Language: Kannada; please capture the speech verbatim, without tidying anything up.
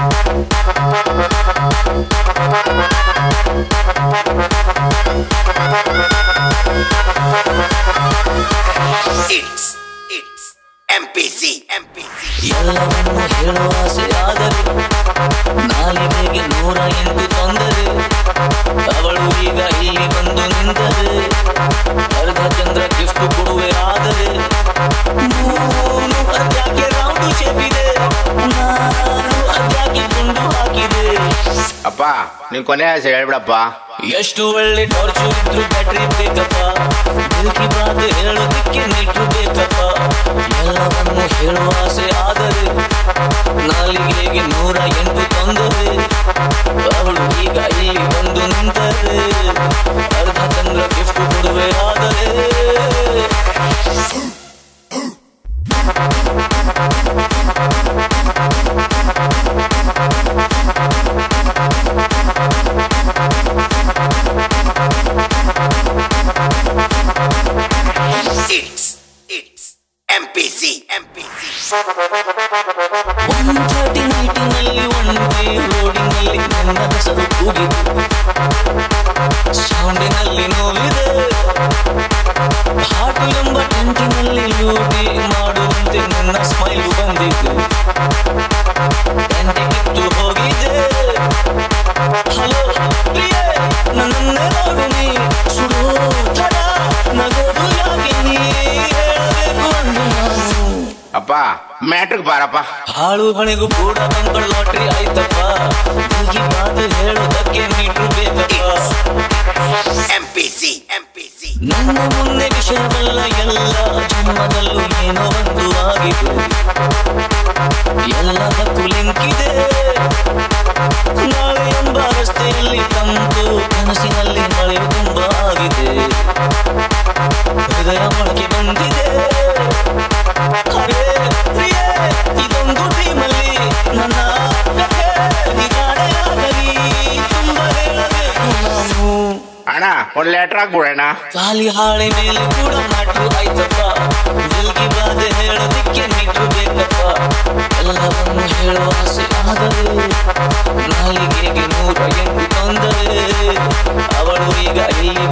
It's it's M P C M P C ಎಲ್ಲವನ್ನ ಹೇಳುವ ಆಸೆಯಾದರೆ ನಾಲಿಗೆಗೆ ನೂರ ಎಂಟು ತೊಂದರೆ ಅವಳು ಈಗ ಇಲ್ಲಿ ಬಂದು ನಿಂತರೆ ಅರ್ಧ ಚಂದ್ರ ಗಿಫ್ಟ್ ಕೊಡುವೆ ಆದರೆ ಮೂರು ಅದ್ಯಾಕೆ ರೌಂಡು ಶೇಪಿದೆ ನಾನು ಅದ್ಯಾಕೆ ಗುಂಡು ಹಾಕಿದೆ ಅಪ್ಪ ನೀನ್ ಕೊನೆ ಆಸೆ ಹೇಳ್ಬಿಡಪ್ಪ ಎಷ್ಟು ಒಳ್ಳೆ ಟಾರ್ಚು ಇದ್ರು ಬ್ಯಾಟ್ರಿ ಬೇಕಪ್ಪ ದಿಲ್ಕಿ ಬಾತ್ ಹೇಳೋದಕ್ಕೆ ನೀಟ್ರು ಬೇಕಪ್ಪ ಎಲ್ಲವನ್ನು ಹೇಳುವ ಆಸೆ ಆದರೆ ನಾಲಿಗೆಗೆ ನೂರ ಎಂಟು ತೊಂದರೆ ಅವಳು ಈಗ ಇಲ್ಲಿ ಬಂದು ನಿಂತರೆ ಅರ್ಧ ಚಂದ್ರ ಗಿಫ್ಟ್ ಕೊಡುವೆ ಆದರೆ It's it's M P C M P C one thirty ನೈಟಿನಲ್ಲಿ ಒಂದೇ ರೋಡಿನಲ್ಲಿ ನನ್ನ ಹೆಸರು ಕೂಗಿದೆ ಸೌಂಡಿನಲ್ಲಿ ನೋವಿದೆ ಹಾಟು ಎಂಬ ಟೆಂಟಿನಲ್ಲಿ ಲೂಟಿ ಮಾಡುವಂತೆ ನನ್ನ ಸ್ಮೈಲು ಬಂದಿದೆ ಟೆಂಟಿ ಕಿತ್ತು ಹೋಗಿದೆ ಹಲೋ ಪ್ರಿಯೆ ನನ್ನನ್ನೇ ನೋಡು ನೀ ಸುಡೋ ತಡ ನಗೋದು ಯಾಕೆ ನೀ ಹೇಳಬೇಕು ಅಂದು ನಾನು ಅಪ್ಪ ಮ್ಯಾಟ್ರಿಕ್ ಬಾರಪ್ಪ ಹಾಳು ಹಣೆಗೂ ಕೂಡ ಬಂಗಳ ಲಾಟ್ರಿ ಆಯ್ತಪ್ಪ ದಿಲ್ಕಿ ಬಾತ್ ಹೇಳೋದಕ್ಕೆ ಮೀಟ್ರು ಬೇಕಪ್ಪ M P C M P C ನನ್ನ ಮುಂದೆ ವಿಷಯವಲ್ಲ ಎಲ್ಲ ಜನ್ಮದಲ್ಲೂ ಏನೋ ಒಂದು ಆಗಿದೆ ಎಲ್ಲದಕ್ಕೂ ಲಿಂಕಿದೆ ನಾಳೆ ಎಂಬ ರಸ್ತೆಯಲ್ಲಿ ತಂಪು ಕನಸಿನಲ್ಲಿ ಮಳೆ ತುಂಬ ಆಗಿದೆ ಹೃದಯ ಮೊಳಕೆ ಬಂದಿದೆ ಅರೆ ಪ್ರಿಯೆ ಇದೊಂದು ಡ್ರೀಮಲ್ಲಿ ನನ್ನ ಕಥೆ ನಿಜಾಡೆಯಾಗಲಿ ತುಂಬ ಹೇಳಬೇಕು ನಾನು ಅಣ್ಣ ಒಂದ್ ಲೆಟರ್ ಹಾಕ್ಬಿಡೋಣ ಖಾಲಿ ಹಾಳೆ ಮೇಲೆ ಕೂಡ ಮಾಡ್ರು ಆಯ್ತಪ್ಪ ದಿಲ್ಕಿ ಬಾಧೆ ಹೇಳೋದಿಕ್ಕೆ ನೀಟ್ರು ಬೇಕಪ್ಪ ಎಲ್ಲವನ್ನು ಹೇಳುವ ಆಸೆ ಆದರೆ ನಾಲಿಗೆಗೆ ನೂರ ಎಂಟು ತೊಂದರೆ ಅವಳು ಈಗ ಇಲ್ಲಿ